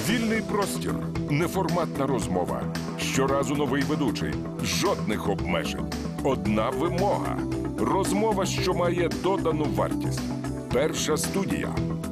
Вільний простір, неформатна розмова. Щоразу новий ведучий. Жодних обмежень. Одна вимога. Розмова, що має додану вартість. Перша студія.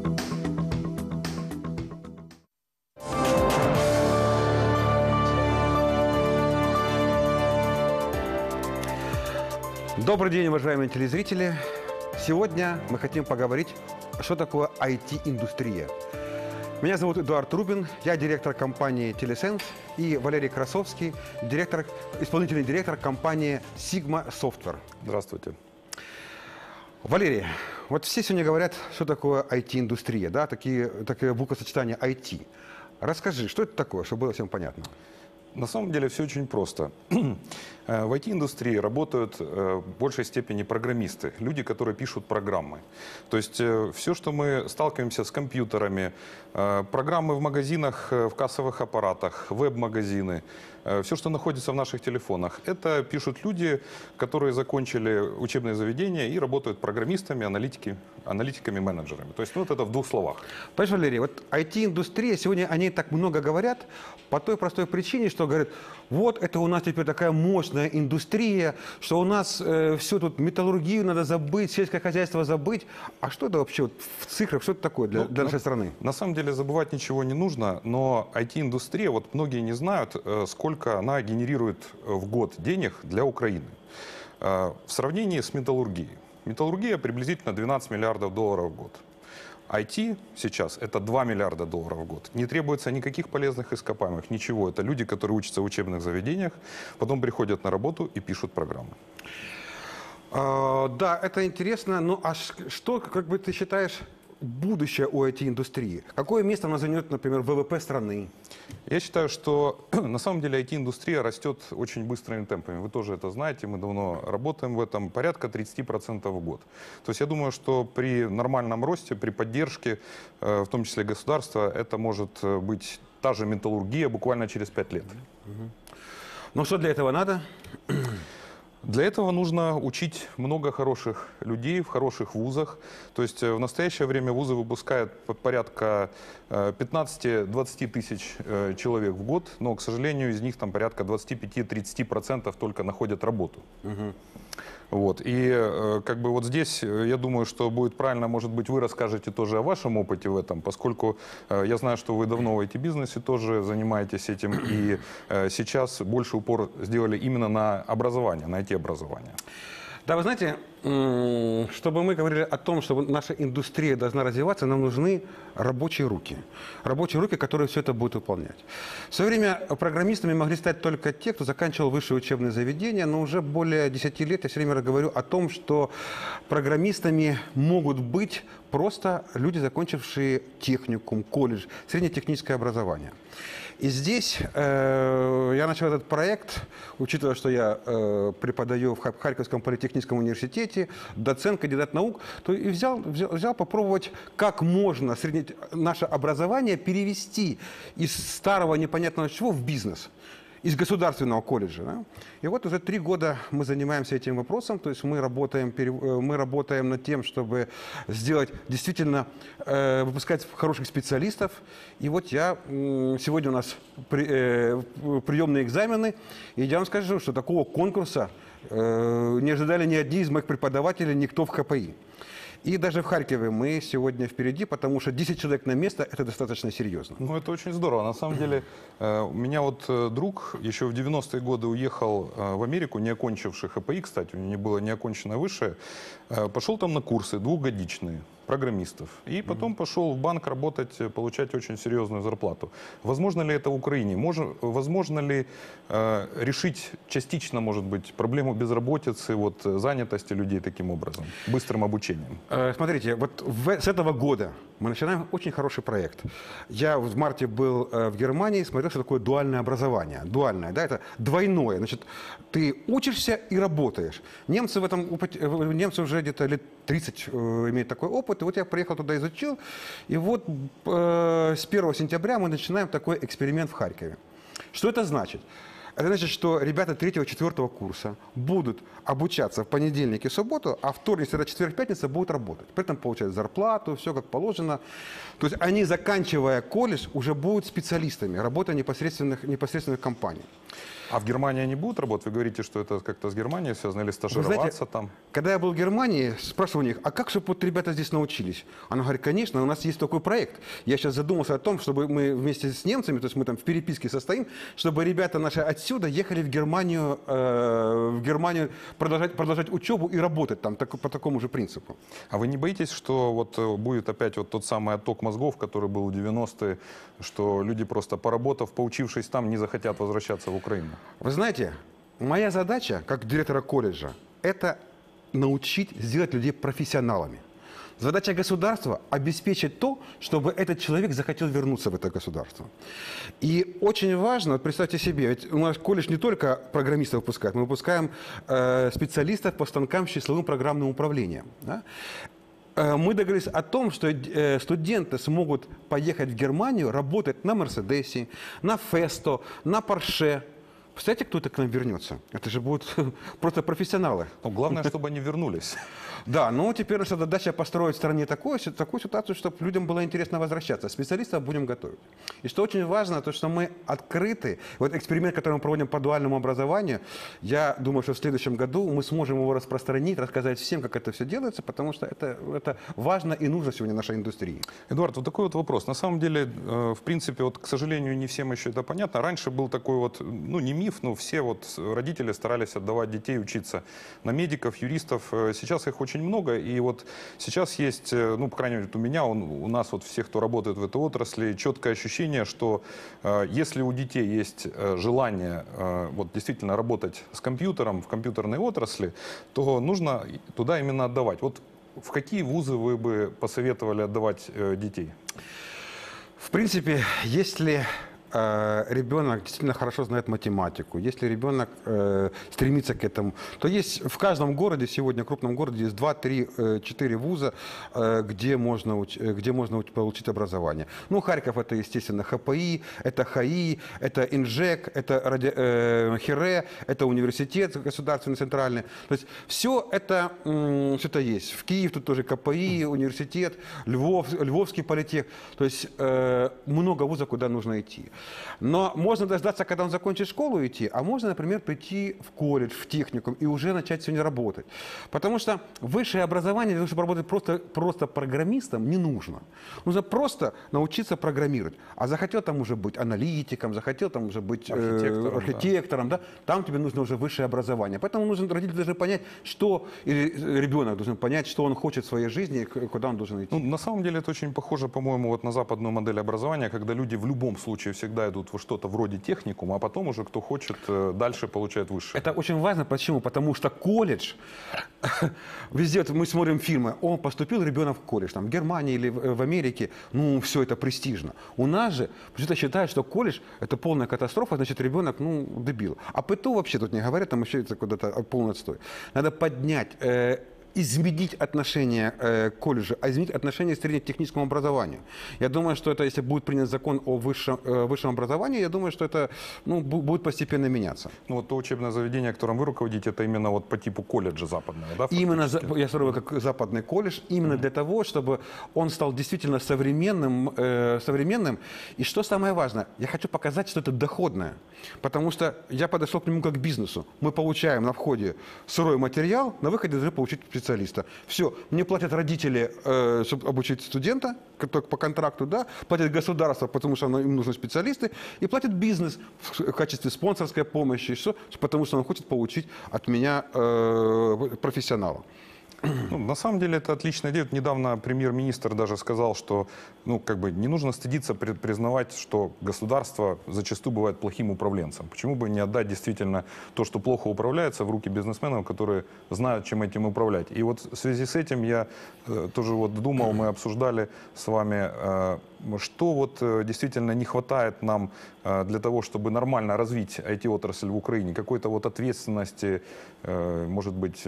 Добрый день, уважаемые телезрители. Сегодня мы хотим поговорить, что такое IT-индустрия. Меня зовут Эдуард Рубин, я директор компании Телесенс, и Валерий Красовский, исполнительный директор компании Sigma Software. Здравствуйте. Валерий, вот все сегодня говорят, что такое IT-индустрия, да, такие буквосочетания IT. Расскажи, что это такое, чтобы было всем понятно. На самом деле все очень просто. В IT-индустрии работают в большей степени программисты, люди, которые пишут программы. То есть все, что мы сталкиваемся с компьютерами, программы в магазинах, в кассовых аппаратах, веб-магазины, все, что находится в наших телефонах, это пишут люди, которые закончили учебные заведения и работают программистами, аналитиками, менеджерами. То есть вот это в двух словах. Понимаешь, Валерий, вот IT-индустрия, сегодня о ней так много говорят по той простой причине, что говорят, вот это у нас теперь такая мощная индустрия, что у нас все тут металлургию надо забыть, сельское хозяйство забыть. А что это вообще вот, в цифрах, что это такое для нашей страны? На самом деле забывать ничего не нужно, но IT-индустрия, вот многие не знают, сколько она генерирует в год денег для Украины. В сравнении с металлургией. Металлургия приблизительно 12 миллиардов долларов в год. IT сейчас это 2 миллиарда долларов в год. Не требуется никаких полезных ископаемых, ничего. Это люди, которые учатся в учебных заведениях, потом приходят на работу и пишут программы. Да, это интересно. Ну а что, как бы ты считаешь, будущее у IT-индустрии? Какое место она займет, например, в ВВП страны? Я считаю, что на самом деле IT-индустрия растет очень быстрыми темпами. Вы тоже это знаете, мы давно работаем в этом, порядка 30% в год. То есть я думаю, что при нормальном росте, при поддержке, в том числе государства, это может быть та же металлургия буквально через 5 лет. Ну что для этого надо? Для этого нужно учить много хороших людей в хороших вузах. То есть в настоящее время вузы выпускают порядка 15-20 тысяч человек в год, но, к сожалению, из них там порядка 25-30% только находят работу. Вот. И как бы вот здесь, я думаю, что будет правильно, может быть, вы расскажете тоже о вашем опыте в этом, поскольку я знаю, что вы давно в IT-бизнесе тоже занимаетесь этим, и сейчас больше упор сделали именно на образование, на IT-образование. Да, вы знаете, чтобы мы говорили о том, что наша индустрия должна развиваться, нам нужны рабочие руки. Рабочие руки, которые все это будут выполнять. В свое время программистами могли стать только те, кто заканчивал высшее учебное заведение, но уже более 10 лет я все время говорю о том, что программистами могут быть просто люди, закончившие техникум, колледж, среднетехническое образование. И здесь я начал этот проект, учитывая, что я преподаю в Харьковском политехническом университете, доцент, кандидат наук, то и взял попробовать, как можно наше образование перевести из старого непонятного чего в бизнес. Из государственного колледжа. Да? И вот уже 3 года мы занимаемся этим вопросом, то есть мы работаем над тем, чтобы сделать действительно, выпускать хороших специалистов. И вот сегодня у нас приемные экзамены, и я вам скажу, что такого конкурса не ожидали ни одни из моих преподавателей, никто в КПИ. И даже в Харькове мы сегодня впереди, потому что 10 человек на место – это достаточно серьезно. Ну, это очень здорово. На самом деле, у меня вот друг еще в 90-е годы уехал в Америку, не окончивший ХПИ, кстати, у него не было неоконченное высшее, пошел там на курсы двухгодичные программистов. И потом пошел в банк работать, получать очень серьезную зарплату. Возможно ли это в Украине? Возможно ли решить частично, может быть, проблему безработицы, вот, занятости людей таким образом, быстрым обучением? Смотрите, вот с этого года мы начинаем очень хороший проект. Я в марте был в Германии, смотрел, что такое дуальное образование. Дуальное, да, это двойное. Значит, ты учишься и работаешь. Немцы в этом опыте, немцы уже где-то лет 30 имеют такой опыт. И вот я приехал туда, изучил. И вот с 1 сентября мы начинаем такой эксперимент в Харькове. Что это значит? Это значит, что ребята 3-4 курса будут обучаться в понедельник и субботу, а вторник, среда, четверг, пятница будут работать. При этом получают зарплату, все как положено. То есть они, заканчивая колледж, уже будут специалистами, работая непосредственных компаний. А в Германии они будут работать? Вы говорите, что это как-то с Германией связано или Вы стажироваться знаете, там? когда я был в Германии, спрашивал у них, а как же вот ребята здесь научились? Она говорит, конечно, у нас есть такой проект. Я сейчас задумался о том, чтобы мы вместе с немцами, то есть мы там в переписке состоим, чтобы ребята наши отсюда ехали в Германию продолжать учебу и работать там по такому же принципу. А вы не боитесь, что вот будет опять вот тот самый отток мозгов, который был в 90-е, что люди просто поработав, поучившись там, не захотят возвращаться в Украину? Вы знаете, моя задача, как директора колледжа, это научить, сделать людей профессионалами. Задача государства – обеспечить то, чтобы этот человек захотел вернуться в это государство. И очень важно, вот представьте себе, ведь у нас колледж не только программистов выпускает, мы выпускаем специалистов по станкам с числовым программным управлением. Да? Мы договорились о том, что студенты смогут поехать в Германию, работать на Мерседесе, на Фесто, на Порше. Представляете, кто-то к нам вернется? Это же будут просто профессионалы. Но главное, чтобы они вернулись. Да, но теперь наша задача построить в стране такую ситуацию, чтобы людям было интересно возвращаться. Специалистов будем готовить. И что очень важно, то что мы открыты. Вот эксперимент, который мы проводим по дуальному образованию, я думаю, что в следующем году мы сможем его распространить, рассказать всем, как это все делается, потому что это важно и нужно сегодня нашей индустрии. Эдуард, вот такой вот вопрос. На самом деле, в принципе, вот, к сожалению, не всем еще это понятно. Раньше был такой вот, ну, не миф, но все вот родители старались отдавать детей учиться на медиков, юристов. Сейчас их очень много, и вот сейчас есть, ну, по крайней мере, у меня, у нас вот всех, кто работает в этой отрасли, четкое ощущение, что если у детей есть желание вот действительно работать с компьютером в компьютерной отрасли, то нужно туда именно отдавать. Вот в какие вузы вы бы посоветовали отдавать детей? В принципе, если ребенок действительно хорошо знает математику, если ребенок стремится к этому, то есть в каждом городе, сегодня в крупном городе, есть 2, 3, 4 вуза, где можно получить образование. Ну, Харьков — это, естественно, ХПИ, это ХАИ, это Инжек, это ХИРЭ, это университет государственный, центральный. То есть все это есть. В Киев тут тоже КПИ, университет, Львовский политех. То есть много вузов, куда нужно идти. Но можно дождаться, когда он закончит школу, идти, а можно, например, прийти в колледж, в техникум и уже начать сегодня работать. Потому что высшее образование, для того, чтобы работать просто программистом, не нужно. Нужно просто научиться программировать. А захотел там уже быть аналитиком, захотел там уже быть архитектором, да? Там тебе нужно уже высшее образование. Поэтому родители должны понять, что, или ребенок должен понять, что он хочет в своей жизни, куда он должен идти. Ну, на самом деле это очень похоже, по-моему, вот на западную модель образования, когда люди в любом случае всегда идут во что-то вроде техникума, а потом уже кто хочет, дальше получает высшее. Это очень важно. Почему? Потому что колледж, везде вот мы смотрим фильмы, поступил ребенок в колледж, там, в Германии или в Америке, ну, все это престижно. У нас же почему-то считают, что колледж – это полная катастрофа, значит, ребенок, ну, дебил. А ПТУ вообще тут не говорят, там еще это куда-то полный отстой. Надо поднять, изменить отношение к колледжу, а изменить отношение к среднетехническому образованию. Я думаю, что это, если будет принят закон о высшем образовании, я думаю, что это, ну, будет постепенно меняться. Ну, вот то учебное заведение, которым вы руководите, это именно вот по типу колледжа западного, да? Именно, я строю как западный колледж, именно для того, чтобы он стал действительно современным. И что самое важное, я хочу показать, что это доходное. Потому что я подошел к нему как к бизнесу. Мы получаем на входе сырой материал, на выходе должны получить специалиста. Все, мне платят родители, чтобы обучить студента, только по контракту, да, платят государство, потому что им нужны специалисты, и платит бизнес в качестве спонсорской помощи, потому что он хочет получить от меня профессионала. Ну, на самом деле это отличная идея. Недавно премьер-министр даже сказал, что, ну, как бы не нужно стыдиться признавать, что государство зачастую бывает плохим управленцем. Почему бы не отдать действительно то, что плохо управляется, в руки бизнесменов, которые знают, чем этим управлять. И вот в связи с этим я тоже вот думал, мы обсуждали с вами, что вот действительно не хватает нам для того, чтобы нормально развить IT-отрасль в Украине. Какой-то вот ответственности, может быть,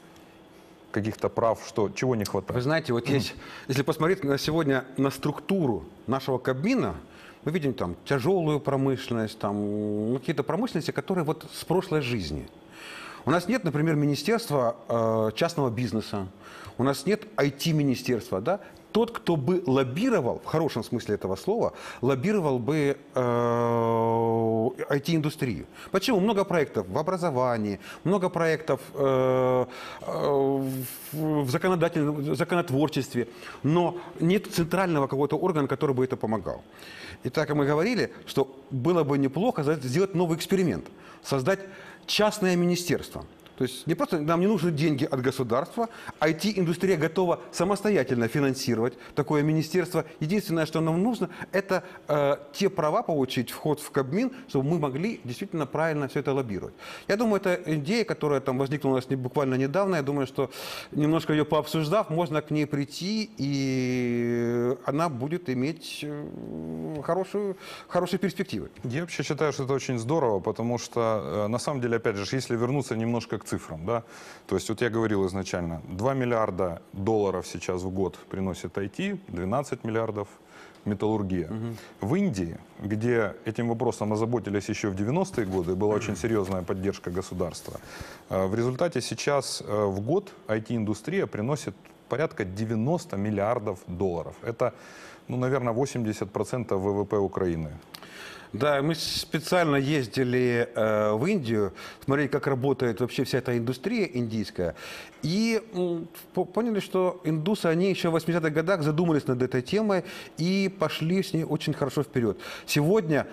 каких-то прав, чего не хватает? Вы знаете, вот если посмотреть на сегодня на структуру нашего Кабмина, Мы видим там тяжелую промышленность, там какие-то промышленности, которые вот с прошлой жизни. У нас нет, например, министерства частного бизнеса, у нас нет IT-министерства, да? Тот, кто бы лоббировал, в хорошем смысле этого слова, лоббировал бы IT-индустрию. Почему? Много проектов в образовании, много проектов в законотворчестве, но нет центрального какого-то органа, который бы это помогал. И так как мы говорили, что было бы неплохо сделать новый эксперимент, создать частное министерство. То есть не просто нам не нужны деньги от государства, IT-индустрия готова самостоятельно финансировать такое министерство. Единственное, что нам нужно, это те права получить, вход в Кабмин, чтобы мы могли действительно правильно все это лоббировать. Я думаю, это идея, которая там возникла у нас буквально недавно. Я думаю, что немножко ее пообсуждав, можно к ней прийти, и она будет иметь хорошие перспективы. Я вообще считаю, что это очень здорово, потому что, на самом деле, опять же, если вернуться немножко к цифрам, да, то есть вот я говорил изначально, 2 миллиарда долларов сейчас в год приносит IT, 12 миллиардов металлургия. В Индии, где этим вопросом озаботились еще в 90-е годы, была очень серьезная поддержка государства, в результате сейчас в год IT-индустрия приносит порядка 90 миллиардов долларов. Это, ну, наверное, 80% ВВП Украины. Да, мы специально ездили в Индию, смотрели, как работает вообще вся эта индустрия индийская, и поняли, что индусы, они еще в 80-х годах задумались над этой темой и пошли с ней очень хорошо вперед. Сегодня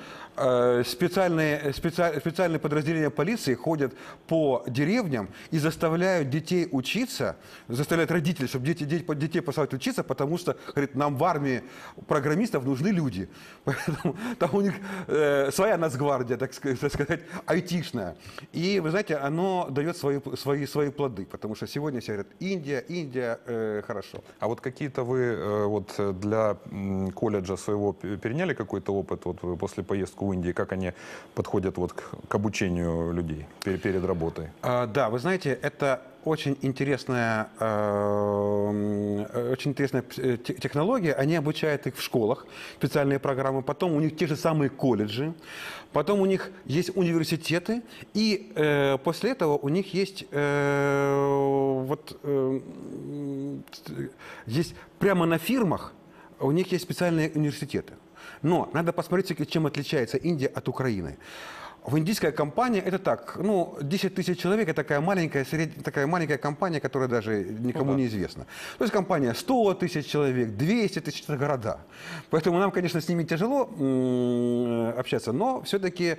специальные подразделения полиции ходят по деревням и заставляют детей учиться, заставляют родителей, чтобы детей посылать учиться, потому что, говорит, нам в армии программистов нужны люди. Поэтому там у них своя нацгвардия, так сказать, айтишная. И, вы знаете, оно дает свои плоды, потому что сегодня все говорят, Индия, хорошо. А вот какие-то вы вот для колледжа своего переняли какой-то опыт вот после поездки в Индии, как они подходят вот к обучению людей перед работой? Да, вы знаете, это очень интересная технология. Они обучают их в школах, специальные программы. Потом у них те же самые колледжи. Потом у них есть университеты. И после этого у них есть, есть прямо на фирмах, у них есть специальные университеты. Но надо посмотреть, чем отличается Индия от Украины. В индийская компания это так, 10 тысяч человек, это такая маленькая компания, которая даже никому не известна. То есть компания 100 тысяч человек, 200 тысяч, это города. Поэтому нам, конечно, с ними тяжело общаться, но все-таки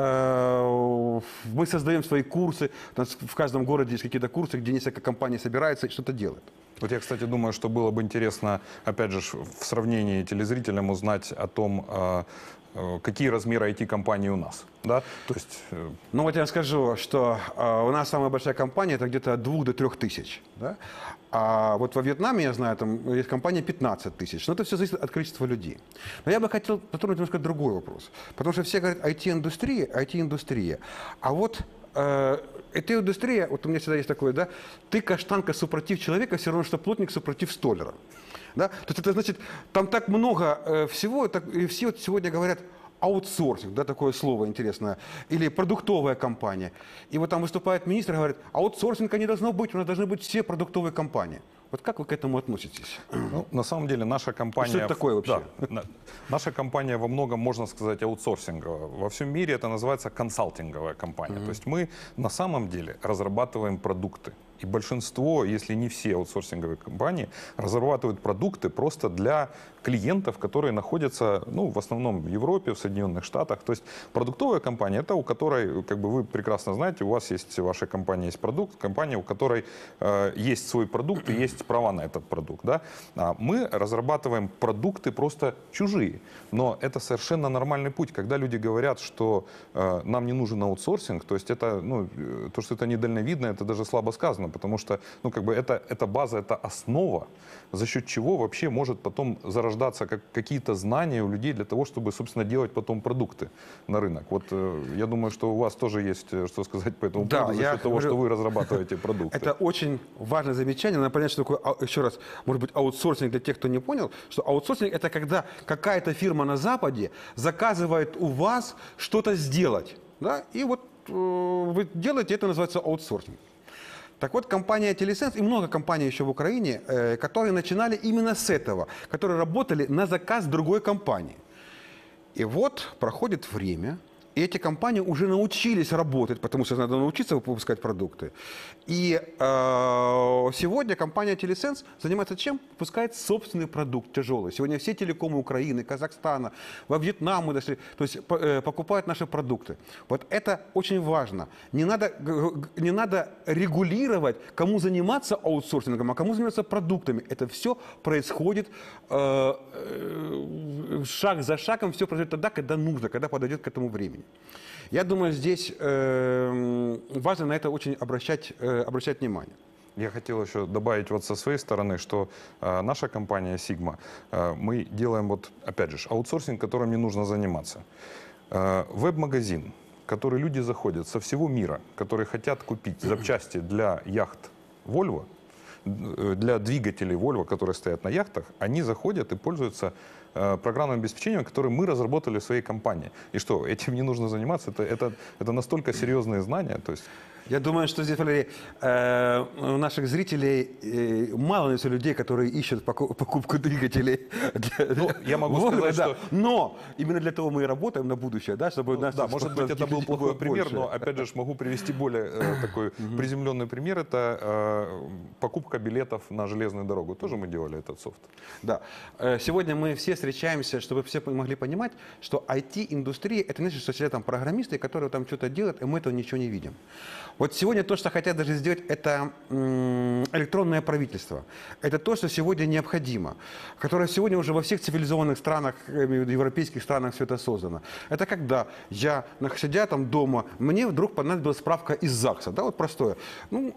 мы создаем свои курсы. У нас в каждом городе есть какие-то курсы, где несколько компаний собираются и что-то делают. Вот я, кстати, думаю, что было бы интересно, опять же, в сравнении телезрителям узнать о том, какие размеры IT-компании у нас, да? То есть... Ну вот я скажу, что у нас самая большая компания это где-то от 2 до 3 тысяч, да? А вот во Вьетнаме, я знаю, там есть компания 15 тысяч. Но это все зависит от количества людей. Но я бы хотел затронуть немножко другой вопрос. Потому что все говорят IT-индустрия. А вот эта индустрия, вот у меня всегда есть такое, да, ты каштанка супротив человека, все равно, что плотник супротив столяра. Да? То есть это значит, там так много всего, и все вот сегодня говорят аутсорсинг, да, такое слово интересное, или продуктовая компания. И вот там выступает министр и говорит, аутсорсинга не должно быть, у нас должны быть все продуктовые компании. Вот как вы к этому относитесь? Ну, на самом деле наша компания... Что это такое вообще? Да, наша компания во многом, можно сказать, аутсорсинговая. Во всем мире это называется консалтинговая компания. То есть мы на самом деле разрабатываем продукты. И большинство, если не все аутсорсинговые компании, разрабатывают продукты просто для клиентов, которые находятся, в основном в Европе, в Соединенных Штатах. То есть продуктовая компания, это у которой, как бы вы прекрасно знаете, у вас есть, ваша компания есть продукт, компания, у которой есть свой продукт и есть права на этот продукт. Да? А мы разрабатываем продукты просто чужие. Но это совершенно нормальный путь. Когда люди говорят, что нам не нужен аутсорсинг, то есть это, то, что это недальновидно, это даже слабо сказано. верно, потому что, ну, как бы это база, это основа, за счет чего вообще может потом зарождаться какие-то знания у людей для того, чтобы, собственно, делать потом продукты на рынок. Вот я думаю, что у вас тоже есть что сказать по этому Да, поводу, за я счет того, говорю, что вы разрабатываете продукты. Это очень важное замечание. Надо понять, что такое, еще раз, может быть, аутсорсинг для тех, кто не понял, что аутсорсинг – это когда какая-то фирма на Западе заказывает у вас что-то сделать. Да? И вот вы делаете, это называется аутсорсинг. Так вот, компания Telesense и много компаний еще в Украине, которые начинали именно с этого, которые работали на заказ другой компании. И вот проходит время, и эти компании уже научились работать, потому что надо научиться выпускать продукты. И сегодня компания Telesense занимается чем? Выпускает собственный продукт тяжелый. Сегодня все телекомы Украины, Казахстана, во Вьетнам мы дошли, то есть покупают наши продукты. Вот это очень важно. Не надо регулировать, кому заниматься аутсорсингом, а кому заниматься продуктами. Это все происходит шаг за шагом, все происходит тогда, когда нужно, когда подойдет к этому времени. Я думаю, здесь важно на это очень обращать внимание. Я хотел еще добавить вот со своей стороны, что наша компания Sigma, мы делаем вот, опять же, аутсорсинг, которым не нужно заниматься. Веб-магазин, в который люди заходят со всего мира, которые хотят купить запчасти для яхт Volvo, для двигателей Volvo, которые стоят на яхтах, они заходят и пользуются программным обеспечением, которое мы разработали в своей компании. И что, этим не нужно заниматься? Это настолько серьезные знания. То есть... Я думаю, что здесь, Валерий, у наших зрителей мало есть людей, которые ищут покупку двигателей. Я могу сказать, что... Но именно для того мы и работаем на будущее, да, чтобы... Да, может быть, это был плохой пример, но, опять же, могу привести более такой приземленный пример. Это покупка билетов на железную дорогу. Тоже мы делали этот софт. Да. Сегодня мы все встречаемся, чтобы все могли понимать, что IT-индустрия – это не значит, что сидят там программисты, которые там что-то делают, и мы этого ничего не видим. Вот сегодня то, что хотят даже сделать, это электронное правительство. Это то, что сегодня необходимо, которое сегодня уже во всех цивилизованных странах, европейских странах все это создано. Это когда я, сидя там дома, мне вдруг понадобилась справка из ЗАГСа, да, вот простое, ну,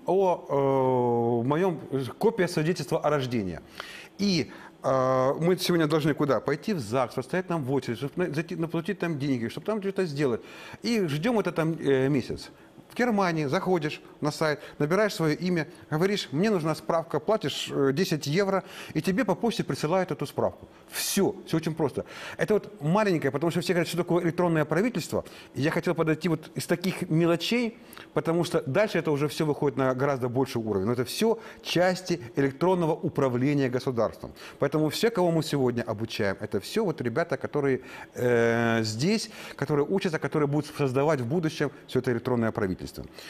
о моем, копия свидетельства о рождении. И мы сегодня должны куда? Пойти в ЗАГС, поставить там в очередь, чтобы зайти, наплатить там деньги, чтобы там что-то сделать. И ждем это там месяц. В Германии заходишь на сайт, набираешь свое имя, говоришь, мне нужна справка, платишь 10 евро, и тебе по почте присылают эту справку. Все очень просто. Это вот маленькое, потому что все говорят, что такое электронное правительство. И я хотел подойти вот из таких мелочей, потому что дальше это уже все выходит на гораздо больший уровень. Но это все части электронного управления государством. Поэтому все, кого мы сегодня обучаем, это все вот ребята, которые здесь, которые учатся, которые будут создавать в будущем все это электронное правительство.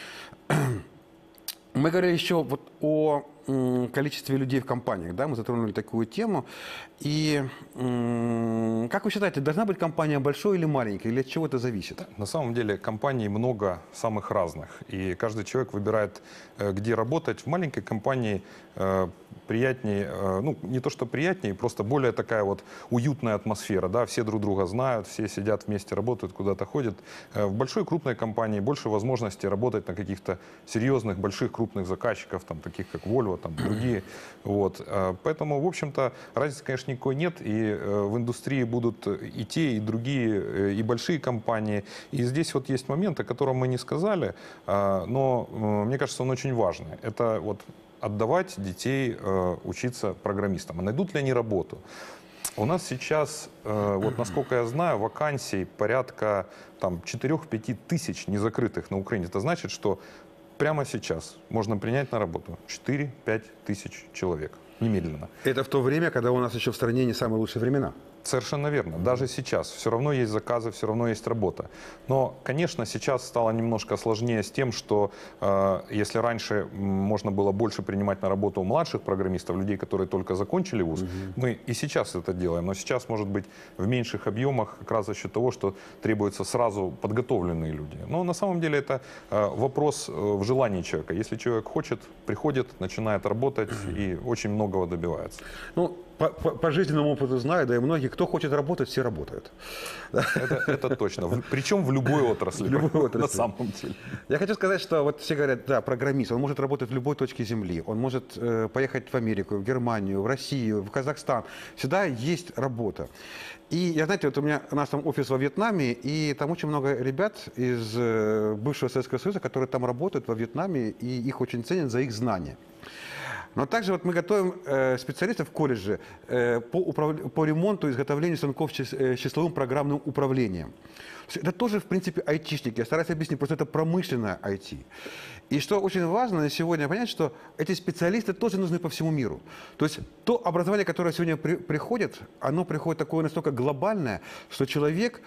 Мы говорили еще вот о количестве людей в компаниях, да, мы затронули такую тему. И как вы считаете, должна быть компания большой или маленькой, или от чего это зависит? На самом деле компаний много самых разных, и каждый человек выбирает, где работать. В маленькой компании приятнее, ну не то что приятнее, просто более такая вот уютная атмосфера, да, все друг друга знают, все сидят вместе, работают, куда-то ходят. В большой крупной компании больше возможностей работать на каких-то серьезных, больших, крупных заказчиков, там, таких как Volvo, там, другие. Вот. Поэтому, в общем-то, разницы, конечно, никакой нет, и в индустрии будут и те, и другие, и большие компании. И здесь вот есть момент, о котором мы не сказали, но мне кажется, он очень важный. Это вот отдавать детей учиться программистам. А найдут ли они работу? У нас сейчас, вот насколько я знаю, вакансий порядка 4-5 тысяч незакрытых на Украине. Это значит, что прямо сейчас можно принять на работу 4-5 тысяч человек немедленно. Это в то время, когда у нас еще в стране не самые лучшие времена. Совершенно верно. Даже сейчас все равно есть заказы, все равно есть работа. Но, конечно, сейчас стало немножко сложнее с тем, что если раньше можно было больше принимать на работу младших программистов, людей, которые только закончили вуз, мы и сейчас это делаем. Но сейчас, может быть, в меньших объемах как раз за счет того, что требуются сразу подготовленные люди. Но на самом деле это вопрос в желании человека. Если человек хочет, приходит, начинает работать и очень многого добивается. Ну, по жизненному опыту знаю, да и многие, Кто хочет работать, все работают. Это точно. Причем в любой отрасли. В любой отрасли. На самом деле. Я хочу сказать, что вот все говорят, да, программист, он может работать в любой точке Земли, он может поехать в Америку, в Германию, в Россию, в Казахстан. Всегда есть работа. И, знаете, вот у нас там офис во Вьетнаме, и там очень много ребят из бывшего Советского Союза, которые там работают во Вьетнаме, и их очень ценят за их знания. Но также вот мы готовим специалистов в колледже по ремонту и изготовлению станков с числовым программным управлением. Это тоже, в принципе, айтишники. Я стараюсь объяснить, просто это промышленное IT. И что очень важно на сегодня понять, что эти специалисты тоже нужны по всему миру. То есть то образование, которое сегодня приходит, оно приходит такое настолько глобальное, что человек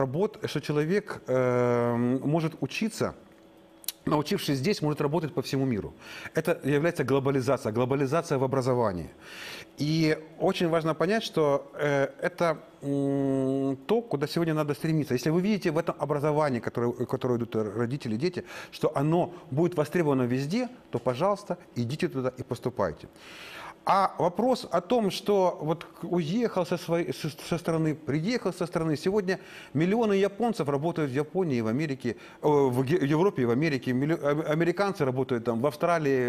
может учиться, научившись здесь, может работать по всему миру. Это является глобализация в образовании. И очень важно понять, что это то, куда сегодня надо стремиться. Если вы видите в этом образовании, которое идут родители, дети, что оно будет востребовано везде, то, пожалуйста, идите туда и поступайте. А вопрос о том, что вот уехал со страны, приехал со страны. Сегодня миллионы японцев работают в Японии, в Америке, в Европе и в Америке. Американцы работают там в Австралии,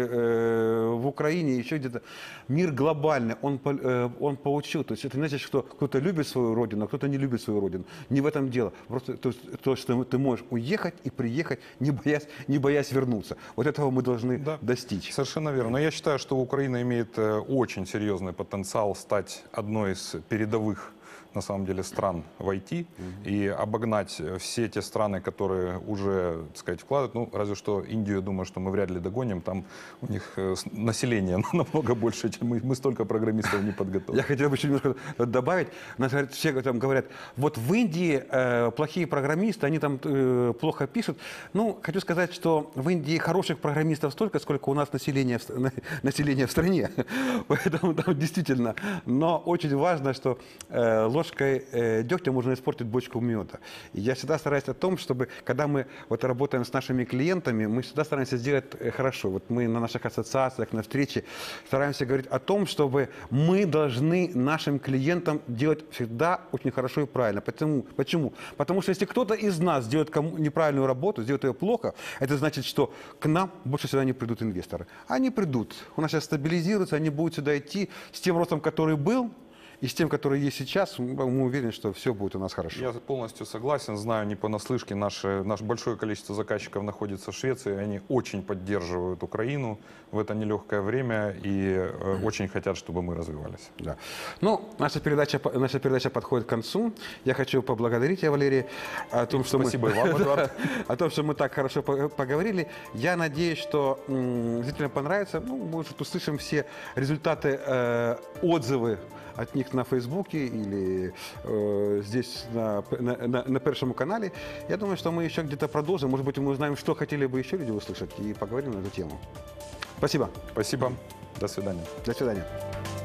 в Украине, еще где-то. Мир глобальный, он получил. То есть это значит, что кто-то любит свою родину, а кто-то не любит свою родину. Не в этом дело. Просто то, что ты можешь уехать и приехать, не боясь вернуться. Вот этого мы должны достичь. Совершенно верно. Но я считаю, что Украина имеет очень серьезный потенциал стать одной из передовых, на самом деле, стран в IT и обогнать все те страны, которые уже, так сказать, вкладывают. Ну, разве что Индию, я думаю, что мы вряд ли догоним. Там у них население намного больше, чем мы столько программистов не подготовили. Я хотел бы еще немножко добавить. Все там говорят, вот в Индии плохие программисты, они там плохо пишут. Ну, хочу сказать, что в Индии хороших программистов столько, сколько у нас населения в стране. Поэтому там действительно. Но очень важно, что ложкой дегтя можно испортить бочку меда. И я всегда стараюсь о том, чтобы, когда мы вот работаем с нашими клиентами, мы всегда стараемся сделать хорошо. Вот мы на наших ассоциациях, на встрече стараемся говорить о том, чтобы мы должны нашим клиентам делать всегда очень хорошо и правильно. Почему? Потому что если кто-то из нас сделает неправильную работу, сделает ее плохо, это значит, что к нам больше сюда не придут инвесторы. Они придут. У нас сейчас стабилизируются, они будут сюда идти с тем ростом, который был, и с тем, который есть сейчас, мы уверены, что все будет у нас хорошо. Я полностью согласен. Знаю не понаслышке, наше большое количество заказчиков находится в Швеции. Они очень поддерживают Украину в это нелегкое время и очень хотят, чтобы мы развивались. Да. Ну, наша передача подходит к концу. Я хочу поблагодарить тебя, Валерий, о том, что Спасибо и вам, Эдуард. о том, что мы так хорошо поговорили. Я надеюсь, что зрителям понравится. Ну, может, услышим все результаты, отзывы от них на Фейсбуке или здесь на Первом канале. Я думаю, что мы еще где-то продолжим. Может быть, мы узнаем, что хотели бы еще люди услышать, и поговорим на эту тему. Спасибо. Спасибо. До свидания. До свидания.